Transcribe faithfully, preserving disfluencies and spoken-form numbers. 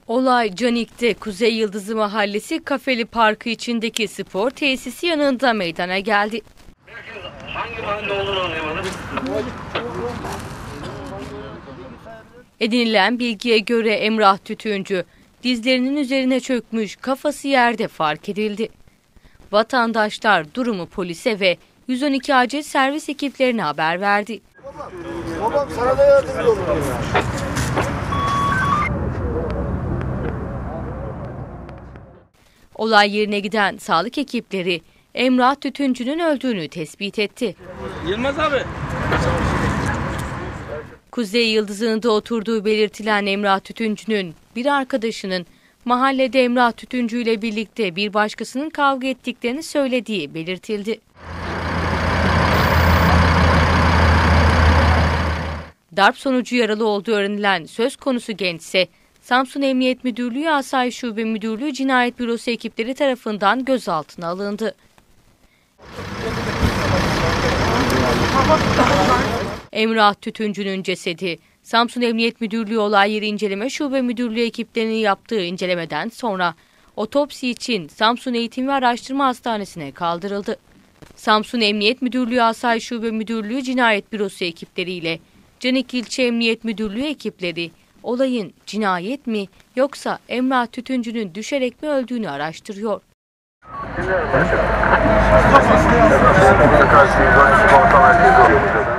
Olay Canik'te Kuzey Yıldızı Mahallesi Kafeli Parkı içindeki spor tesisi yanında meydana geldi. Hangi mahalle olduğunu anlayamadım. Edinilen bilgiye göre Emrah Tütüncü dizlerinin üzerine çökmüş, kafası yerde fark edildi. Vatandaşlar durumu polise ve yüz on iki acil servis ekiplerine haber verdi. Babam, babam sana da yardımcı olur. Olay yerine giden sağlık ekipleri Emrah Tütüncü'nün öldüğünü tespit etti. Yılmaz abi. Kuzey Yıldızı'nda oturduğu belirtilen Emrah Tütüncü'nün bir arkadaşının mahallede Emrah Tütüncü ile birlikte bir başkasının kavga ettiklerini söylediği belirtildi. Darp sonucu yaralı olduğu öğrenilen söz konusu genç ise Samsun Emniyet Müdürlüğü Asayiş Şube Müdürlüğü Cinayet Bürosu ekipleri tarafından gözaltına alındı. Emrah Tütüncü'nün cesedi Samsun Emniyet Müdürlüğü Olay Yeri İnceleme Şube Müdürlüğü ekiplerinin yaptığı incelemeden sonra otopsi için Samsun Eğitim ve Araştırma Hastanesi'ne kaldırıldı. Samsun Emniyet Müdürlüğü Asayiş Şube Müdürlüğü Cinayet Bürosu ekipleriyle Canik İlçe Emniyet Müdürlüğü ekipleri olayın cinayet mi yoksa Emrah Tütüncü'nün düşerek mi öldüğünü araştırıyor. Dinlerim.